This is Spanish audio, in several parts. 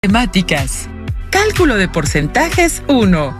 Matemáticas. Cálculo de porcentajes 1.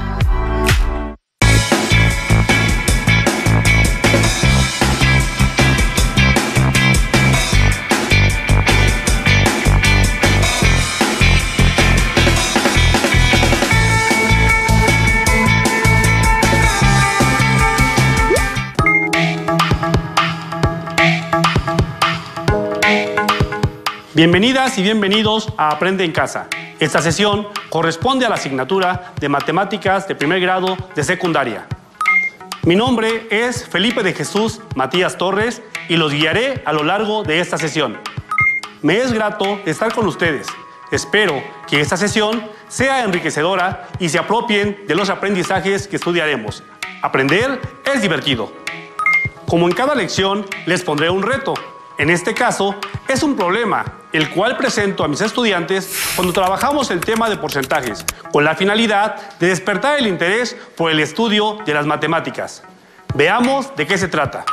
Bienvenidas y bienvenidos a Aprende en Casa. Esta sesión corresponde a la asignatura de Matemáticas de primer grado de secundaria. Mi nombre es Felipe de Jesús Matías Torres y los guiaré a lo largo de esta sesión. Me es grato estar con ustedes. Espero que esta sesión sea enriquecedora y se apropien de los aprendizajes que estudiaremos. Aprender es divertido. Como en cada lección, les pondré un reto. En este caso, es un problema, el cual presento a mis estudiantes cuando trabajamos el tema de porcentajes, con la finalidad de despertar el interés por el estudio de las matemáticas. Veamos de qué se trata.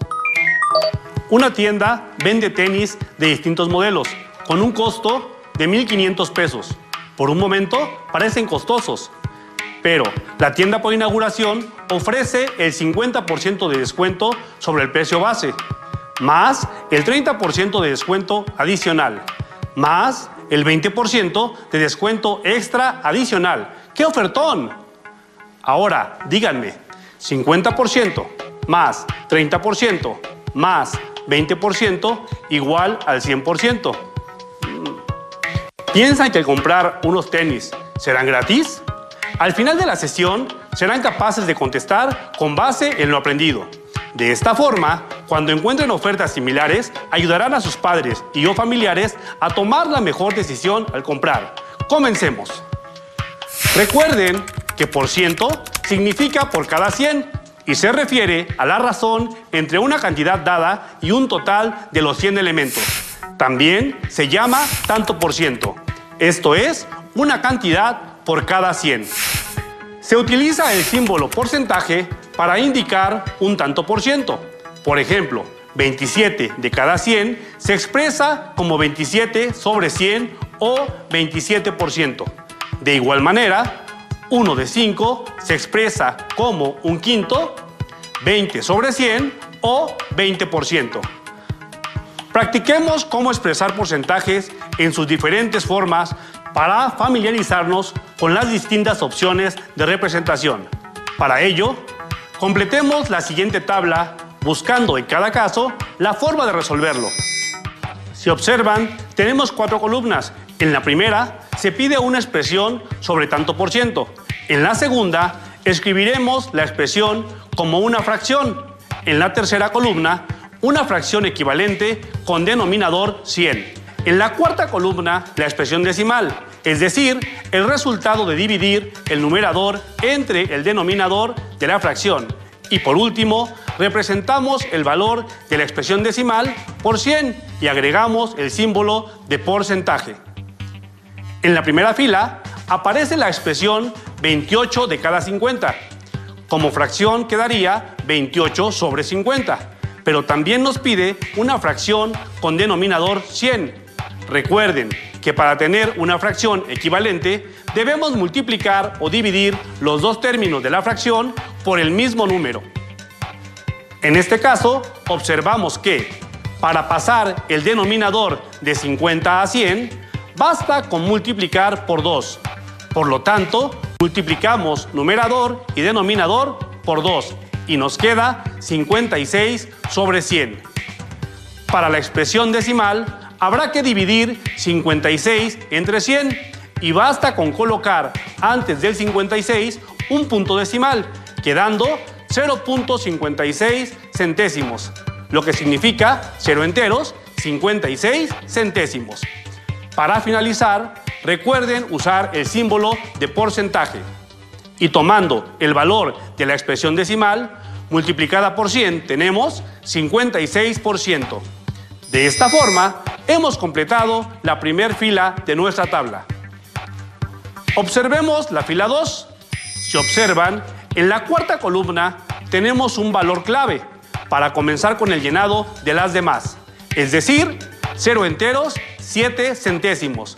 Una tienda vende tenis de distintos modelos, con un costo de 1,500 pesos. Por un momento, parecen costosos, pero la tienda por inauguración ofrece el 50% de descuento sobre el precio base, más el 30% de descuento adicional, más el 20% de descuento extra adicional. ¡Qué ofertón! Ahora, díganme, 50% más 30% más 20% igual al 100%. ¿Piensan que al comprar unos tenis serán gratis? Al final de la sesión serán capaces de contestar con base en lo aprendido. De esta forma, cuando encuentren ofertas similares, ayudarán a sus padres y o familiares a tomar la mejor decisión al comprar. Comencemos. Recuerden que por ciento significa por cada 100 y se refiere a la razón entre una cantidad dada y un total de los 100 elementos. También se llama tanto por ciento. Esto es, una cantidad por cada 100. Se utiliza el símbolo porcentaje para indicar un tanto por ciento. Por ejemplo, 27 de cada 100 se expresa como 27 sobre 100 o 27%. De igual manera, 1 de 5 se expresa como un quinto, 20 sobre 100 o 20%. Practiquemos cómo expresar porcentajes en sus diferentes formas para familiarizarnos con las distintas opciones de representación. Para ello, completemos la siguiente tabla buscando en cada caso la forma de resolverlo. Si observan, tenemos 4 columnas. En la primera se pide una expresión sobre tanto por ciento. En la segunda escribiremos la expresión como una fracción. En la tercera columna, una fracción equivalente con denominador 100. En la cuarta columna, la expresión decimal, es decir, el resultado de dividir el numerador entre el denominador de la fracción. Y por último, representamos el valor de la expresión decimal por 100 y agregamos el símbolo de porcentaje. En la primera fila aparece la expresión 28 de cada 50. Como fracción quedaría 28 sobre 50, pero también nos pide una fracción con denominador 100. Recuerden que para tener una fracción equivalente debemos multiplicar o dividir los dos términos de la fracción por el mismo número. En este caso, observamos que para pasar el denominador de 50 a 100, basta con multiplicar por 2. Por lo tanto, multiplicamos numerador y denominador por 2 y nos queda 56 sobre 100. Para la expresión decimal, habrá que dividir 56 entre 100 y basta con colocar antes del 56 un punto decimal, quedando 0.56 centésimos, lo que significa 0 enteros, 56 centésimos. Para finalizar, recuerden usar el símbolo de porcentaje y tomando el valor de la expresión decimal multiplicada por 100 tenemos 56%. De esta forma, hemos completado la primera fila de nuestra tabla. Observemos la fila 2. Si observan, en la cuarta columna tenemos un valor clave para comenzar con el llenado de las demás, es decir, 0 enteros, 7 centésimos.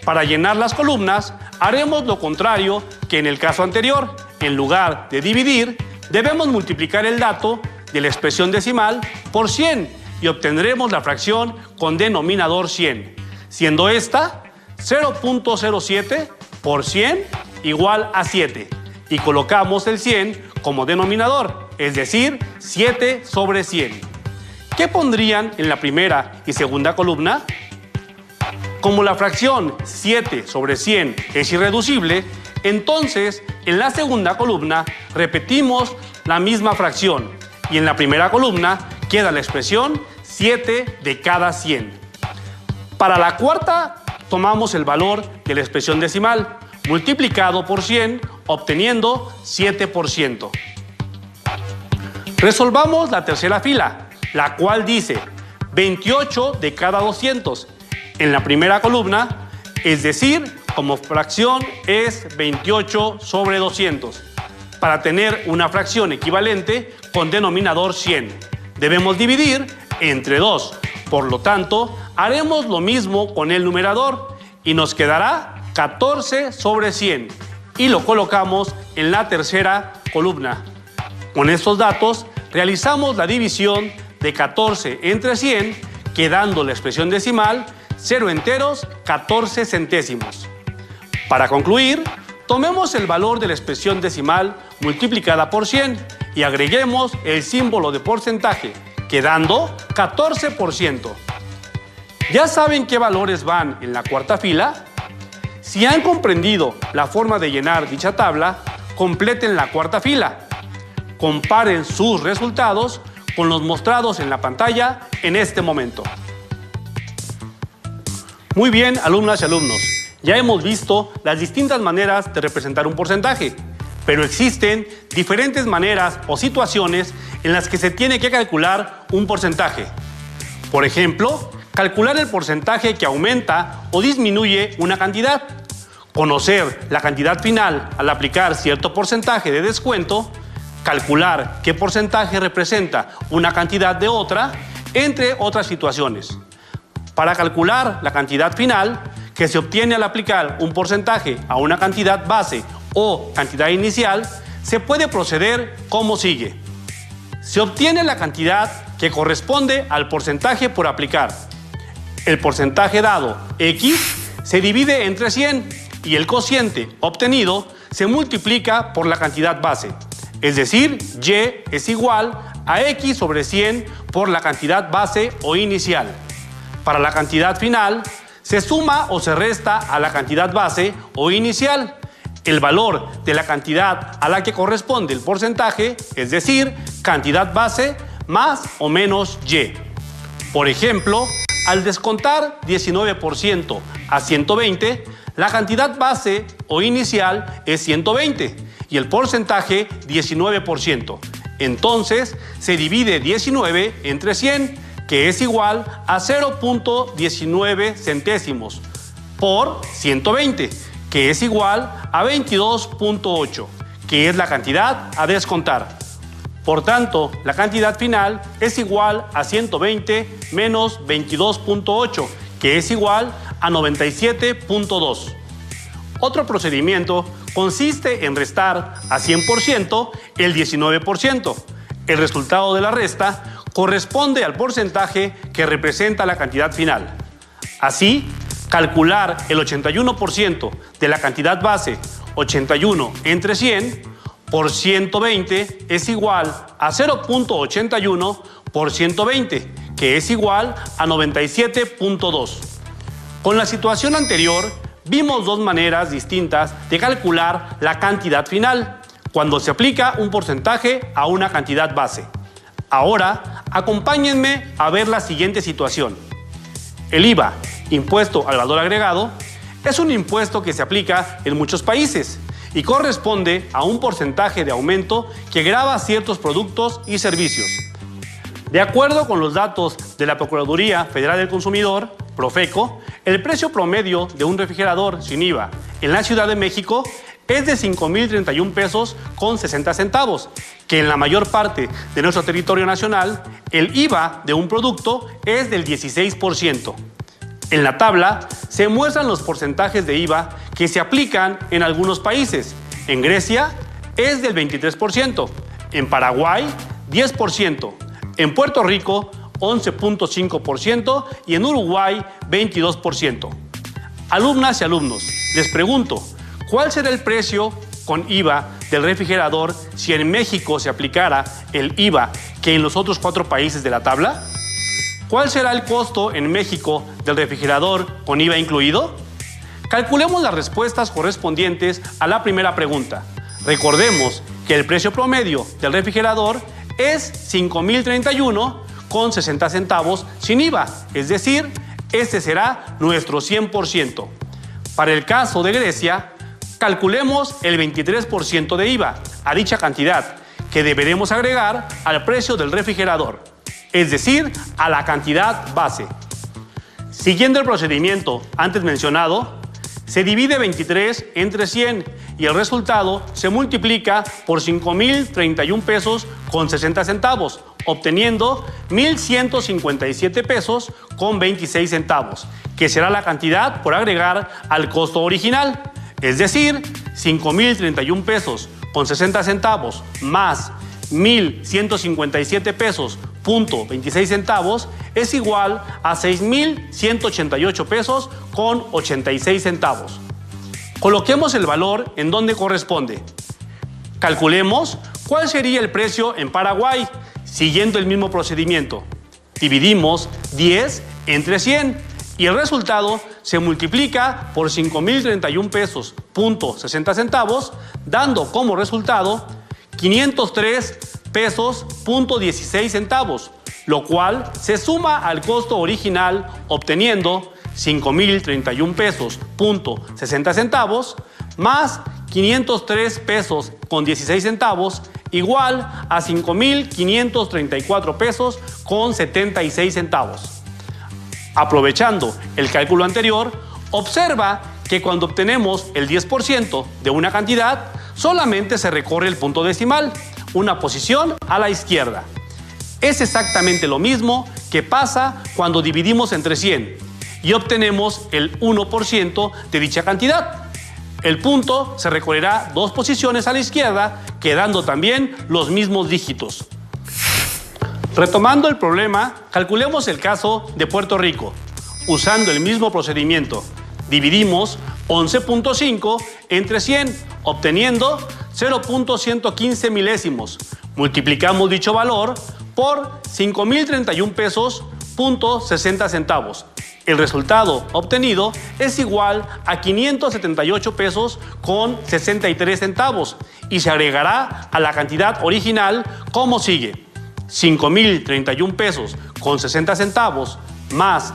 Para llenar las columnas, haremos lo contrario que en el caso anterior. En lugar de dividir, debemos multiplicar el dato de la expresión decimal por 100 y obtendremos la fracción con denominador 100, siendo esta 0.07 por 100 igual a 7. Y colocamos el 100 como denominador, es decir, 7 sobre 100. ¿Qué pondrían en la primera y segunda columna? Como la fracción 7 sobre 100 es irreducible, entonces en la segunda columna repetimos la misma fracción y en la primera columna queda la expresión 7 de cada 100. Para la cuarta tomamos el valor de la expresión decimal multiplicado por 100, obteniendo 7%. Resolvamos la tercera fila, la cual dice 28 de cada 200 en la primera columna, es decir, como fracción es 28 sobre 200. Para tener una fracción equivalente con denominador 100, debemos dividir entre 2. Por lo tanto, haremos lo mismo con el numerador y nos quedará 14 sobre 100 y lo colocamos en la tercera columna. Con estos datos realizamos la división de 14 entre 100, quedando la expresión decimal 0 enteros 14 centésimos. Para concluir, tomemos el valor de la expresión decimal multiplicada por 100 y agreguemos el símbolo de porcentaje, quedando 14%. ¿Ya saben qué valores van en la cuarta fila? Si han comprendido la forma de llenar dicha tabla, completen la cuarta fila. Comparen sus resultados con los mostrados en la pantalla en este momento. Muy bien, alumnas y alumnos, ya hemos visto las distintas maneras de representar un porcentaje, pero existen diferentes maneras o situaciones en las que se tiene que calcular un porcentaje. Por ejemplo, calcular el porcentaje que aumenta o disminuye una cantidad, conocer la cantidad final al aplicar cierto porcentaje de descuento, calcular qué porcentaje representa una cantidad de otra, entre otras situaciones. Para calcular la cantidad final, que se obtiene al aplicar un porcentaje a una cantidad base o cantidad inicial, se puede proceder como sigue. Se obtiene la cantidad que corresponde al porcentaje por aplicar. El porcentaje dado, X, se divide entre 100 y el cociente obtenido se multiplica por la cantidad base. Es decir, Y es igual a X sobre 100 por la cantidad base o inicial. Para la cantidad final, se suma o se resta a la cantidad base o inicial el valor de la cantidad a la que corresponde el porcentaje, es decir, cantidad base más o menos Y. Por ejemplo, al descontar 19% a 120, la cantidad base o inicial es 120 y el porcentaje 19%. Entonces, se divide 19 entre 100, que es igual a 0.19 centésimos por 120, que es igual a 22.8, que es la cantidad a descontar. Por tanto, la cantidad final es igual a 120 menos 22.8, que es igual a 97.2. Otro procedimiento consiste en restar a 100% el 19%. El resultado de la resta corresponde al porcentaje que representa la cantidad final. Así, calcular el 81% de la cantidad base, 81 entre 100, por 120 es igual a 0.81 por 120, que es igual a 97.2. Con la situación anterior, vimos dos maneras distintas de calcular la cantidad final cuando se aplica un porcentaje a una cantidad base. Ahora, acompáñenme a ver la siguiente situación. El IVA, impuesto al valor agregado, es un impuesto que se aplica en muchos países y corresponde a un porcentaje de aumento que grava ciertos productos y servicios. De acuerdo con los datos de la Procuraduría Federal del Consumidor, Profeco, el precio promedio de un refrigerador sin IVA en la Ciudad de México es de 5,031 pesos con 60 centavos, que en la mayor parte de nuestro territorio nacional, el IVA de un producto es del 16%. En la tabla se muestran los porcentajes de IVA que se aplican en algunos países. En Grecia es del 23%, en Paraguay 10%, en Puerto Rico 11.5% y en Uruguay 22%. Alumnas y alumnos, les pregunto, ¿cuál será el precio con IVA del refrigerador si en México se aplicara el IVA que en los otros 4 países de la tabla? ¿Cuál será el costo en México del refrigerador con IVA incluido? Calculemos las respuestas correspondientes a la primera pregunta. Recordemos que el precio promedio del refrigerador es 5,031,60 centavos sin IVA, es decir, este será nuestro 100%. Para el caso de Grecia, calculemos el 23% de IVA a dicha cantidad que deberemos agregar al precio del refrigerador, es decir, a la cantidad base. Siguiendo el procedimiento antes mencionado, se divide 23 entre 100 y el resultado se multiplica por 5,031 pesos con 60 centavos, obteniendo 1,157 pesos con 26 centavos, que será la cantidad por agregar al costo original, es decir, 5,031 pesos con 60 centavos más 1,157 pesos punto 26 centavos es igual a 6,188 pesos con 86 centavos. Coloquemos el valor en donde corresponde. Calculemos cuál sería el precio en Paraguay, siguiendo el mismo procedimiento. Dividimos 10 entre 100 y el resultado se multiplica por 5,031 pesos punto 60 centavos, dando como resultado 503 pesos punto 16 centavos, lo cual se suma al costo original obteniendo 5,031 pesos punto 60 centavos más 503 pesos con 16 centavos igual a 5,534 pesos con 76 centavos. Aprovechando el cálculo anterior, observa que cuando obtenemos el 10% de una cantidad, solamente se recorre el punto decimal, una posición a la izquierda. Es exactamente lo mismo que pasa cuando dividimos entre 100 y obtenemos el 1% de dicha cantidad. El punto se recorrerá 2 posiciones a la izquierda, quedando también los mismos dígitos. Retomando el problema, calculemos el caso de Puerto Rico. Usando el mismo procedimiento, dividimos 11.5 entre 100, obteniendo 0.115 milésimos. Multiplicamos dicho valor por 5,031 pesos punto 60 centavos. El resultado obtenido es igual a 578 pesos con 63 centavos y se agregará a la cantidad original como sigue: 5,031 pesos con 60 centavos más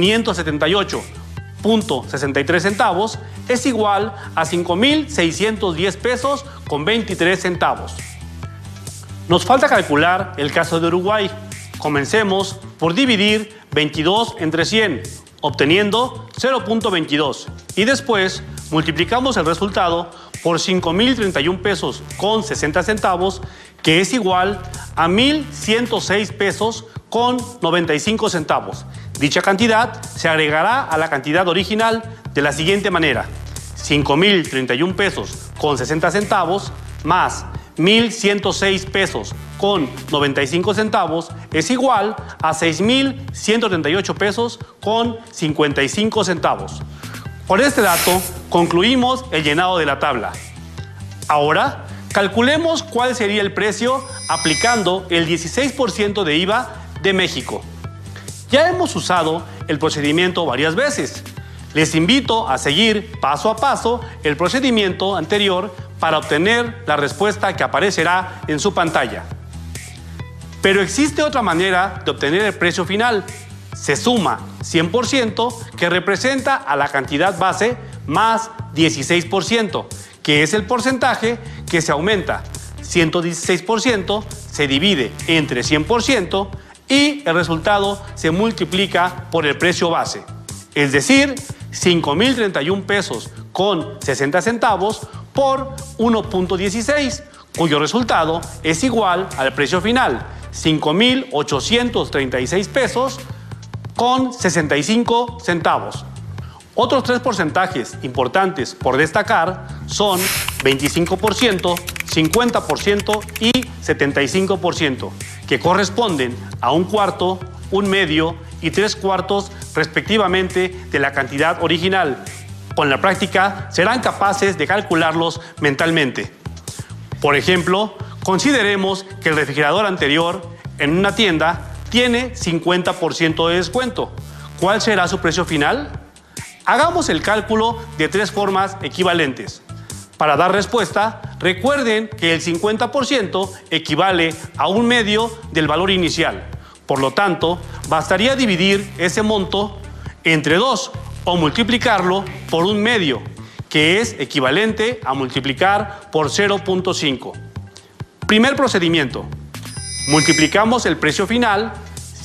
578.63 centavos es igual a 5,610 pesos con 23 centavos. Nos falta calcular el caso de Uruguay. Comencemos por dividir 22 entre 100, obteniendo 0.22 y después multiplicamos el resultado por 5,031 pesos con 60 centavos, que es igual a 1,106 pesos con 95 centavos. Dicha cantidad se agregará a la cantidad original de la siguiente manera: 5,031 pesos con 60 centavos más 1,106 pesos con 95 centavos es igual a 6,138 pesos con 55 centavos. Con este dato concluimos el llenado de la tabla. Ahora, calculemos cuál sería el precio aplicando el 16% de IVA de México. Ya hemos usado el procedimiento varias veces. Les invito a seguir paso a paso el procedimiento anterior para obtener la respuesta que aparecerá en su pantalla. Pero existe otra manera de obtener el precio final. Se suma 100%, que representa a la cantidad base, más 16%, que es el porcentaje que se aumenta. 116% se divide entre 100% y el resultado se multiplica por el precio base. Es decir, 5,031 pesos con 60 centavos por 1.16, cuyo resultado es igual al precio final, 5,836 pesos con 65 centavos. Otros tres porcentajes importantes por destacar son 25%, 50% y 75%, que corresponden a un cuarto, un medio y 3/4 respectivamente de la cantidad original. Con la práctica serán capaces de calcularlos mentalmente. Por ejemplo, consideremos que el refrigerador anterior en una tienda tiene 50% de descuento. ¿Cuál será su precio final? Hagamos el cálculo de tres formas equivalentes. Para dar respuesta, recuerden que el 50% equivale a un medio del valor inicial. Por lo tanto, bastaría dividir ese monto entre 2 o multiplicarlo por un medio, que es equivalente a multiplicar por 0.5. Primer procedimiento. Multiplicamos el precio final,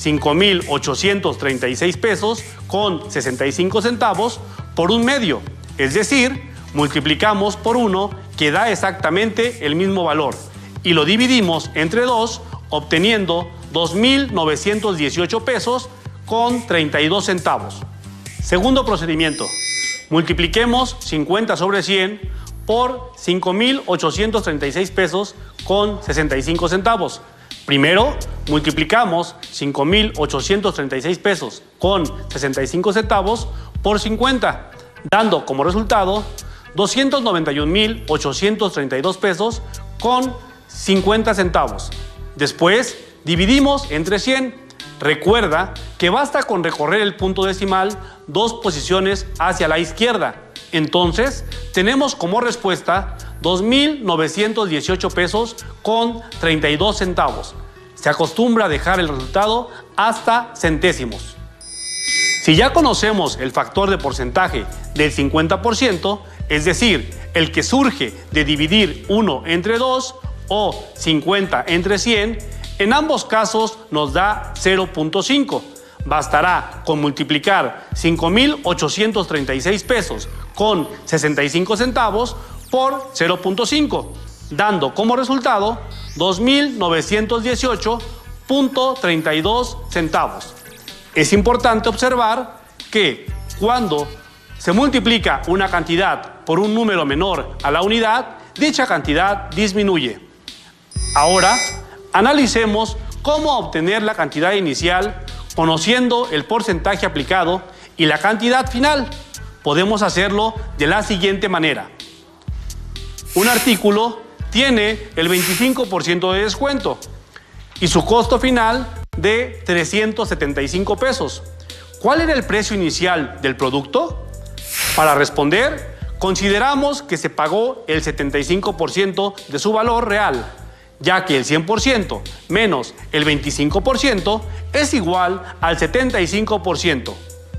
5,836 pesos con 65 centavos, por un medio, es decir, multiplicamos por 1, que da exactamente el mismo valor, y lo dividimos entre 2, obteniendo 2,918 pesos con 32 centavos. Segundo procedimiento. Multipliquemos 50 sobre 100 por 5,836 pesos con 65 centavos. Primero, multiplicamos 5,836 pesos con 65 centavos por 50, dando como resultado 291,832 pesos con 50 centavos. Después, dividimos entre 100. Recuerda que basta con recorrer el punto decimal 2 posiciones hacia la izquierda. Entonces, tenemos como respuesta 2,918 pesos con 32 centavos. Se acostumbra a dejar el resultado hasta centésimos. Si ya conocemos el factor de porcentaje del 50%, es decir, el que surge de dividir 1 entre 2 o 50 entre 100, en ambos casos nos da 0.5. Bastará con multiplicar 5,836 pesos con 65 centavos por 0.5, dando como resultado 2,918.32 centavos. Es importante observar que cuando se multiplica una cantidad por un número menor a la unidad, dicha cantidad disminuye. Ahora, analicemos cómo obtener la cantidad inicial conociendo el porcentaje aplicado y la cantidad final. Podemos hacerlo de la siguiente manera. Un artículo tiene el 25% de descuento y su costo final de 375 pesos. ¿Cuál era el precio inicial del producto? Para responder, consideramos que se pagó el 75% de su valor real, ya que el 100% menos el 25% es igual al 75%.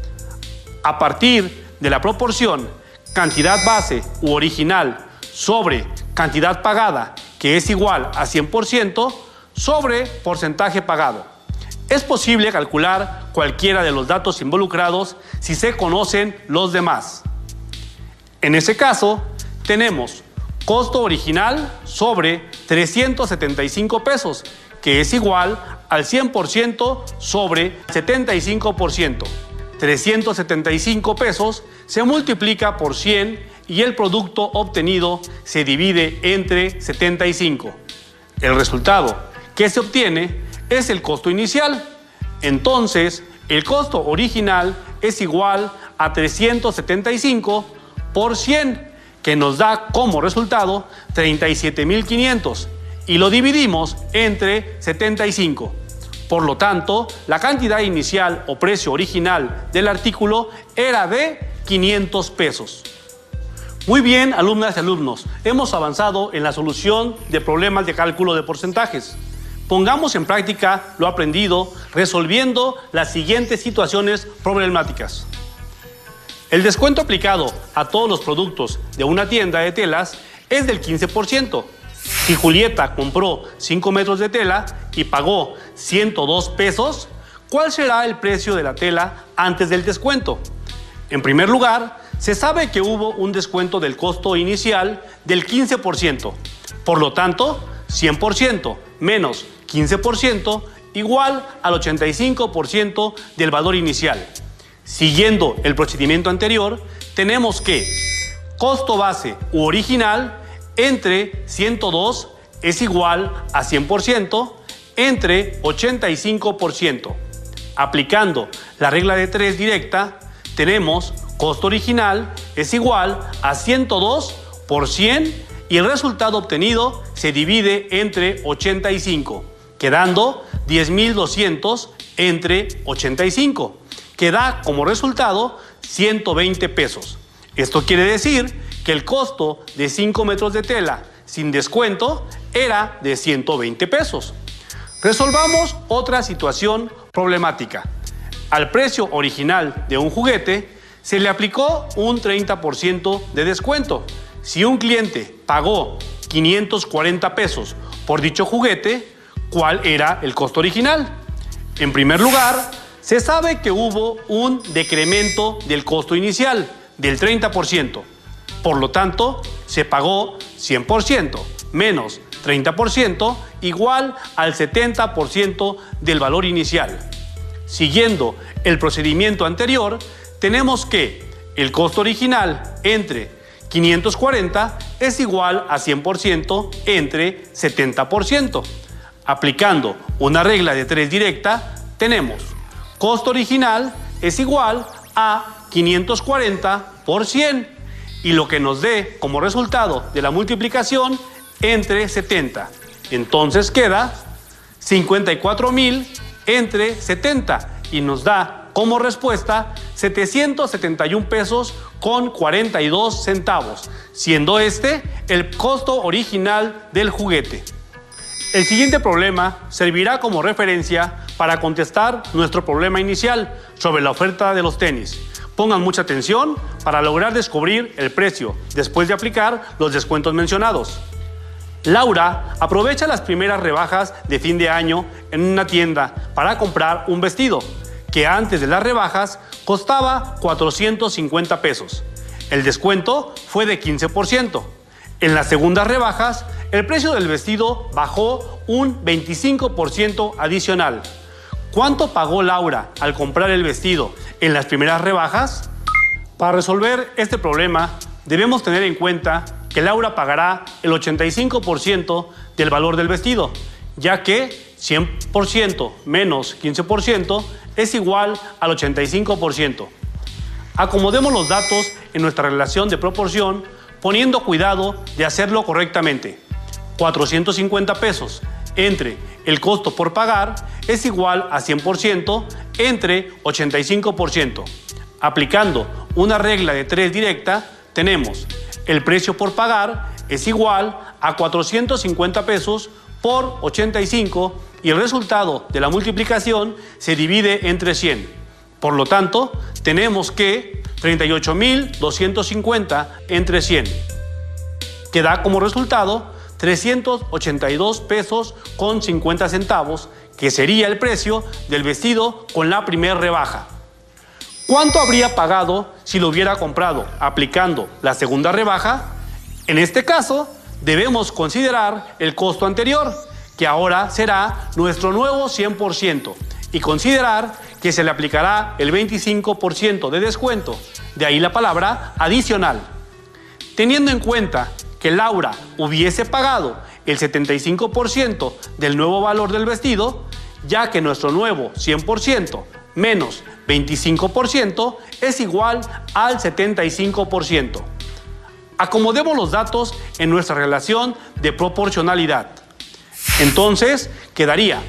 A partir de la proporción cantidad base u original sobre cantidad pagada, que es igual a 100%, sobre porcentaje pagado. Es posible calcular cualquiera de los datos involucrados si se conocen los demás. En ese caso, tenemos costo original sobre 375 pesos, que es igual al 100% sobre 75%. 375 pesos se multiplica por 100 y el producto obtenido se divide entre 75. El resultado que se obtiene es el costo inicial. Entonces, el costo original es igual a 375 por 100, que nos da como resultado 37,500, y lo dividimos entre 75. Por lo tanto, la cantidad inicial o precio original del artículo era de 500 pesos. Muy bien, alumnas y alumnos, hemos avanzado en la solución de problemas de cálculo de porcentajes. Pongamos en práctica lo aprendido resolviendo las siguientes situaciones problemáticas. El descuento aplicado a todos los productos de una tienda de telas es del 15%. Si Julieta compró 5 metros de tela y pagó 102 pesos, ¿cuál será el precio de la tela antes del descuento? En primer lugar, se sabe que hubo un descuento del costo inicial del 15%. Por lo tanto, 100% menos 15% igual al 85% del valor inicial. Siguiendo el procedimiento anterior, tenemos que costo base u original entre 102 es igual a 100% entre 85%. Aplicando la regla de 3 directa, tenemos costo original es igual a 102 por 100 y el resultado obtenido se divide entre 85, quedando 10.200 entre 85, que da como resultado 120 pesos. Esto quiere decir que el costo de 5 metros de tela sin descuento era de 120 pesos. Resolvamos otra situación problemática. Al precio original de un juguete se le aplicó un 30% de descuento. Si un cliente pagó 540 pesos por dicho juguete, ¿cuál era el costo original? En primer lugar, se sabe que hubo un decremento del costo inicial del 30%. Por lo tanto, se pagó 100% menos 30% igual al 70% del valor inicial. Siguiendo el procedimiento anterior, tenemos que el costo original entre 540 es igual a 100% entre 70%. Aplicando una regla de 3 directa, tenemos costo original es igual a 540 por 100 y lo que nos dé como resultado de la multiplicación entre 70. Entonces queda 54.000 entre 70 y nos da como respuesta 771 pesos con 42 centavos, siendo este el costo original del juguete. El siguiente problema servirá como referencia para contestar nuestro problema inicial sobre la oferta de los tenis. Pongan mucha atención para lograr descubrir el precio después de aplicar los descuentos mencionados. Laura aprovecha las primeras rebajas de fin de año en una tienda para comprar un vestido que antes de las rebajas costaba 450 pesos. El descuento fue de 15%. En las segundas rebajas, el precio del vestido bajó un 25% adicional. ¿Cuánto pagó Laura al comprar el vestido en las primeras rebajas? Para resolver este problema, debemos tener en cuenta que Laura pagará el 85% del valor del vestido, ya que 100% menos 15% es igual al 85%. Acomodemos los datos en nuestra relación de proporción, poniendo cuidado de hacerlo correctamente. 450 pesos entre el costo por pagar es igual a 100% entre 85%. Aplicando una regla de 3 directa, tenemos el precio por pagar es igual a 450 pesos por 85 y el resultado de la multiplicación se divide entre 100. Por lo tanto, tenemos que 38.250 entre 100, que da como resultado 382 pesos con 50 centavos, que sería el precio del vestido con la primera rebaja. ¿Cuánto habría pagado si lo hubiera comprado aplicando la segunda rebaja? En este caso, debemos considerar el costo anterior, que ahora será nuestro nuevo 100%, y considerar que se le aplicará el 25% de descuento, de ahí la palabra adicional. Teniendo en cuenta que Laura hubiese pagado el 75% del nuevo valor del vestido, ya que nuestro nuevo 100% menos 25% es igual al 75%. Acomodemos los datos en nuestra relación de proporcionalidad. Entonces quedaría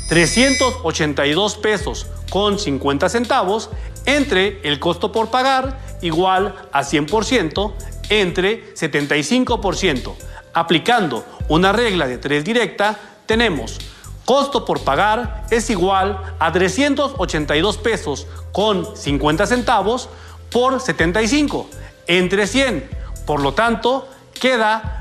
382 pesos con 50 centavos entre el costo por pagar igual a 100% entre 75%. Aplicando una regla de 3 directa, tenemos costo por pagar es igual a 382 pesos con 50 centavos por 75 entre 100. Por lo tanto, queda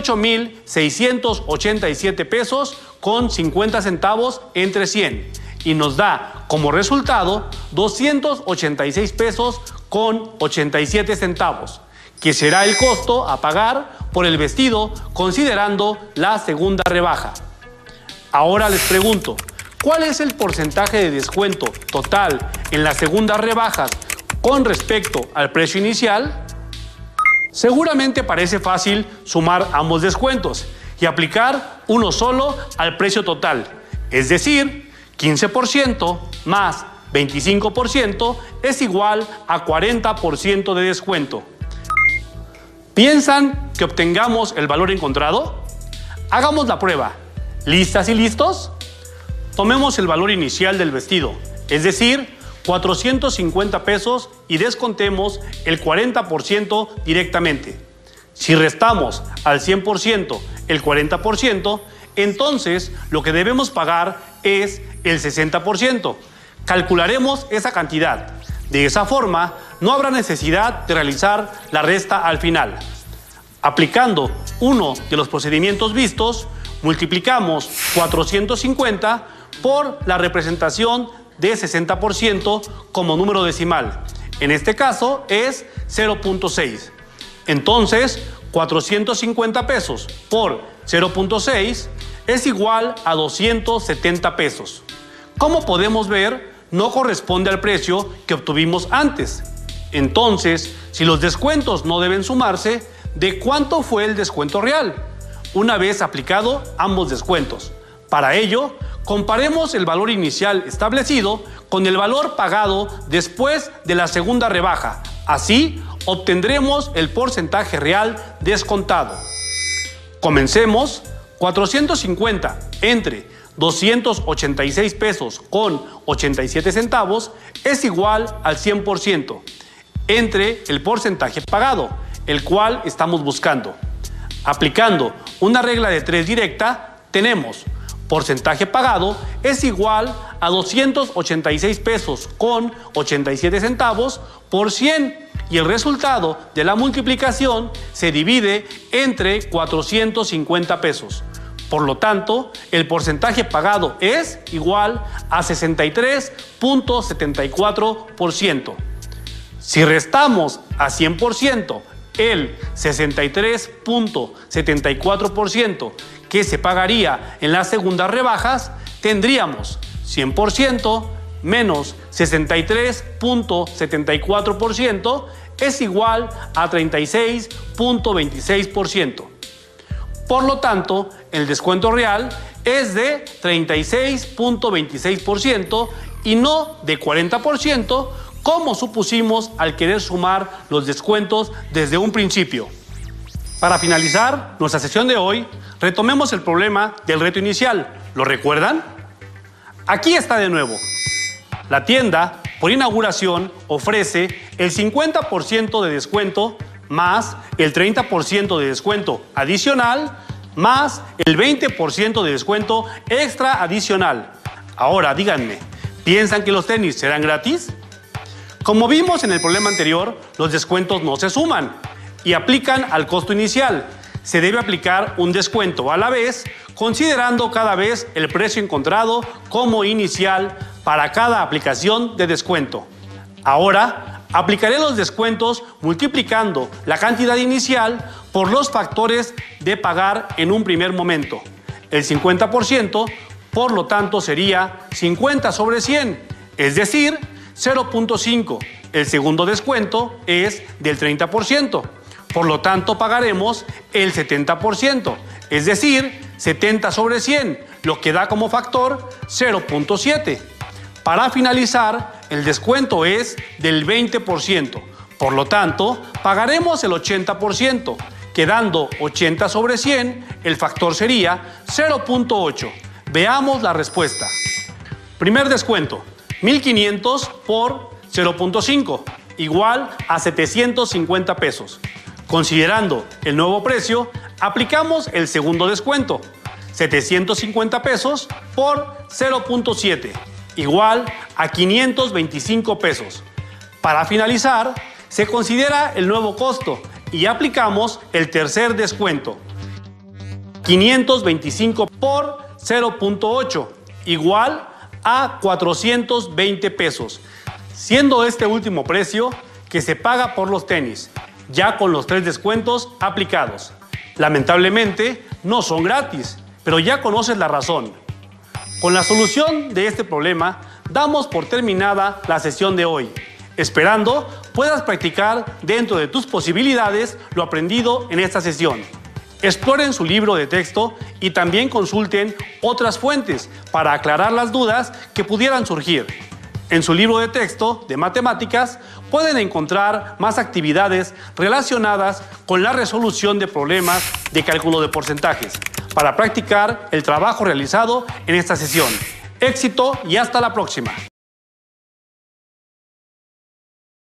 28.687 pesos con 50 centavos entre 100 y nos da como resultado 286 pesos con 87 centavos, que será el costo a pagar por el vestido considerando la segunda rebaja. Ahora les pregunto, ¿Cuál es el porcentaje de descuento total en las segundas rebajas con respecto al precio inicial? Seguramente parece fácil sumar ambos descuentos y aplicar uno solo al precio total, es decir, 15% más 25% es igual a 40% de descuento. ¿Piensan que obtengamos el valor encontrado? Hagamos la prueba. ¿Listas y listos? Tomemos el valor inicial del vestido, es decir, 450 pesos y descontemos el 40% directamente. Si restamos al 100% el 40%, entonces lo que debemos pagar es el 60%. Calcularemos esa cantidad. De esa forma, no habrá necesidad de realizar la resta al final. Aplicando uno de los procedimientos vistos, multiplicamos 450 por la representación de 60% como número decimal. En este caso es 0.6. Entonces, 450 pesos por 0.6 es igual a 270 pesos. Como podemos ver, no corresponde al precio que obtuvimos antes. Entonces, si los descuentos no deben sumarse, ¿de cuánto fue el descuento real? Una vez aplicado ambos descuentos. Para ello, comparemos el valor inicial establecido con el valor pagado después de la segunda rebaja. Así, obtendremos el porcentaje real descontado. Comencemos. 450 entre 286 pesos con 87 centavos es igual al 100% entre el porcentaje pagado, el cual estamos buscando. Aplicando una regla de 3 directa, tenemos porcentaje pagado es igual a 286 pesos con 87 centavos por 100 y el resultado de la multiplicación se divide entre 450 pesos. Por lo tanto, el porcentaje pagado es igual a 63.74%. Si restamos a 100% el 63.74% que se pagaría en las segundas rebajas, tendríamos 100% menos 63.74% es igual a 36.26%. Por lo tanto, el descuento real es de 36.26% y no de 40%, como supusimos al querer sumar los descuentos desde un principio. Para finalizar nuestra sesión de hoy, retomemos el problema del reto inicial. ¿Lo recuerdan? Aquí está de nuevo. La tienda, por inauguración, ofrece el 50% de descuento más el 30% de descuento adicional, más el 20% de descuento extra adicional. Ahora, díganme, ¿piensan que los tenis serán gratis? Como vimos en el problema anterior, los descuentos no se suman y aplican al costo inicial. Se debe aplicar un descuento a la vez, considerando cada vez el precio encontrado como inicial para cada aplicación de descuento. Ahora, aplicaré los descuentos multiplicando la cantidad inicial por los factores de pagar en un primer momento. El 50%, por lo tanto, sería 50 sobre 100, es decir, 0.5. El segundo descuento es del 30%. Por lo tanto, pagaremos el 70%, es decir, 70 sobre 100, lo que da como factor 0.7. Para finalizar, el descuento es del 20%. Por lo tanto, pagaremos el 80%, quedando 80 sobre 100, el factor sería 0.8. Veamos la respuesta. Primer descuento, 1.500 por 0.5, igual a 750 pesos. Considerando el nuevo precio, aplicamos el segundo descuento, 750 pesos por 0.7, igual a 525 pesos. Para finalizar, se considera el nuevo costo y aplicamos el tercer descuento, 525 por 0.8, igual a 420 pesos, siendo este último precio que se paga por los tenis, ya con los 3 descuentos aplicados. Lamentablemente, no son gratis, pero ya conoces la razón. Con la solución de este problema, damos por terminada la sesión de hoy, esperando puedas practicar dentro de tus posibilidades lo aprendido en esta sesión. Exploren su libro de texto y también consulten otras fuentes para aclarar las dudas que pudieran surgir. En su libro de texto de matemáticas pueden encontrar más actividades relacionadas con la resolución de problemas de cálculo de porcentajes para practicar el trabajo realizado en esta sesión. Éxito y hasta la próxima.